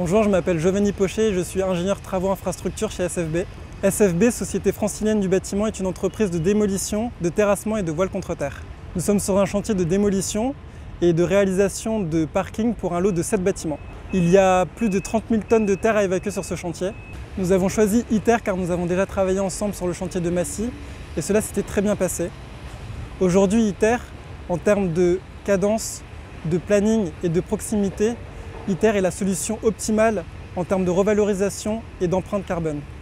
Bonjour, je m'appelle Giovanni Pochet et je suis ingénieur travaux infrastructures chez SFB. SFB, Société Francilienne du bâtiment, est une entreprise de démolition, de terrassement et de voile contre terre. Nous sommes sur un chantier de démolition et de réalisation de parking pour un lot de 7 bâtiments. Il y a plus de 30 000 tonnes de terre à évacuer sur ce chantier. Nous avons choisi ITER car nous avons déjà travaillé ensemble sur le chantier de Massy et cela s'était très bien passé. Aujourd'hui, ITER, en termes de cadence, de planning et de proximité, ITER est la solution optimale en termes de revalorisation et d'empreinte carbone.